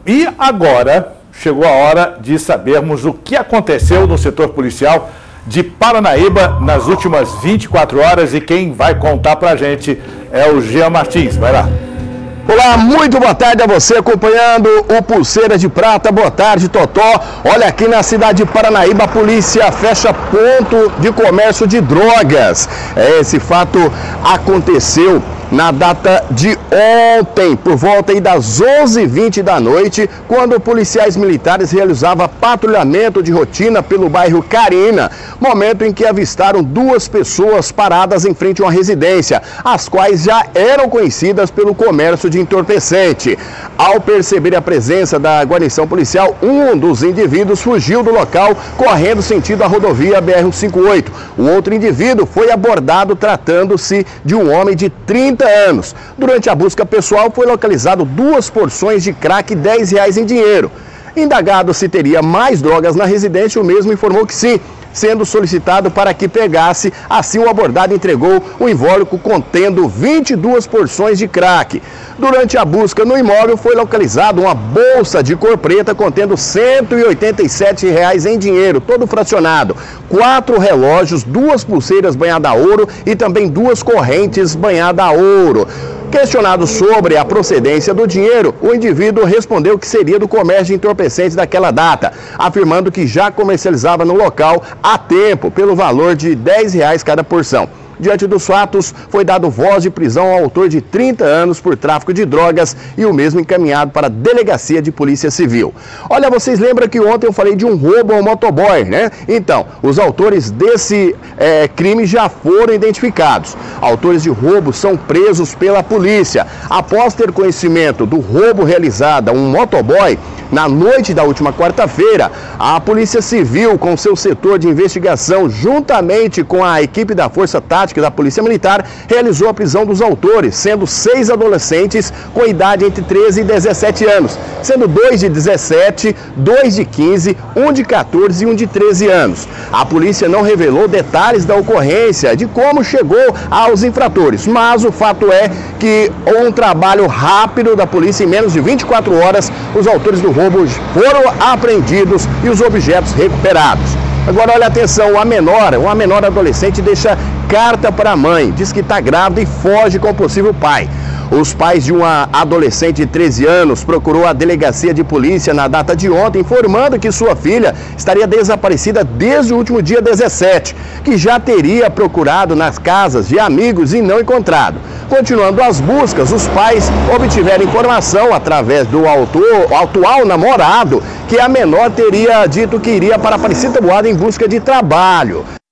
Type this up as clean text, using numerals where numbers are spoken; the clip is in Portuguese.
E agora chegou a hora de sabermos o que aconteceu no setor policial de Paranaíba nas últimas 24 horas e quem vai contar pra gente é o Jean Martins. Vai lá. Olá, muito boa tarde a você acompanhando o Pulseira de Prata. Boa tarde, Totó. Olha, aqui na cidade de Paranaíba, a polícia fecha ponto de comércio de drogas. Esse fato aconteceu na data de ontem, por volta aí das 11h20 da noite, quando policiais militares realizavam patrulhamento de rotina pelo bairro Carina, momento em que avistaram duas pessoas paradas em frente a uma residência, as quais já eram conhecidas pelo comércio de entorpecente. Ao perceber a presença da guarnição policial, um dos indivíduos fugiu do local, correndo sentido a rodovia BR-158. O outro indivíduo foi abordado tratando-se de um homem de 30 anos. Durante a busca pessoal, foi localizado 2 porções de crack e R$10 em dinheiro. Indagado se teria mais drogas na residência, o mesmo informou que sim, sendo solicitado para que pegasse. Assim, o abordado entregou um invólucro contendo 22 porções de crack. Durante a busca no imóvel, foi localizado uma bolsa de cor preta contendo R$187 em dinheiro, todo fracionado, 4 relógios, 2 pulseiras banhadas a ouro e também 2 correntes banhadas a ouro. Questionado sobre a procedência do dinheiro, o indivíduo respondeu que seria do comércio de entorpecentes daquela data, afirmando que já comercializava no local há tempo, pelo valor de R$10 cada porção. Diante dos fatos, foi dado voz de prisão ao autor de 30 anos por tráfico de drogas e o mesmo encaminhado para a Delegacia de Polícia Civil. Olha, vocês lembram que ontem eu falei de um roubo ao motoboy, né? Então, os autores desse crime já foram identificados. Autores de roubo são presos pela polícia. Após ter conhecimento do roubo realizado a um motoboy, na noite da última quarta-feira, a Polícia Civil, com seu setor de investigação, juntamente com a equipe da Força Tática da Polícia Militar, realizou a prisão dos autores, sendo 6 adolescentes com idade entre 13 e 17 anos, sendo 2 de 17, 2 de 15, 1 de 14 e 1 de 13 anos. A polícia não revelou detalhes da ocorrência, de como chegou aos infratores, mas o fato é que um trabalho rápido da polícia, em menos de 24 horas, os autores do roubo foram apreendidos e os objetos recuperados. Agora, olha atenção, uma menor adolescente deixa carta para a mãe, diz que está grávida e foge com o possível pai. Os pais de uma adolescente de 13 anos procurou a delegacia de polícia na data de ontem, informando que sua filha estaria desaparecida desde o último dia 17, que já teria procurado nas casas de amigos e não encontrado. Continuando as buscas, os pais obtiveram informação através do atual namorado que a menor teria dito que iria para Aparecida Taboada em busca de trabalho.